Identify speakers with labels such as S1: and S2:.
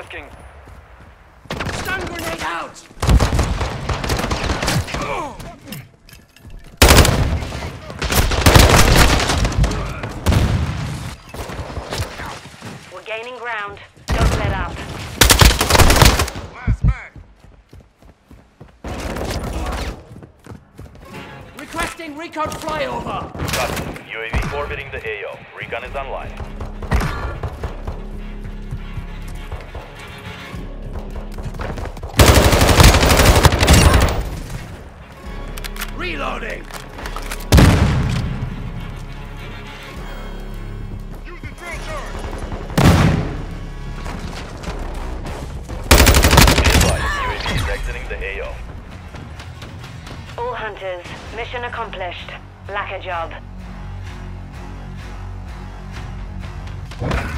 S1: working.
S2: Stun grenade out!
S3: We're gaining ground. Don't let up.
S4: Last mag.
S2: Requesting recon flyover!
S5: Copy. UAV orbiting the AO. Recon is online.
S2: Reloading!
S4: Use the drill charge.
S5: Be advised, UAV is exiting the AO.
S3: All hunters, mission accomplished. Lack a job.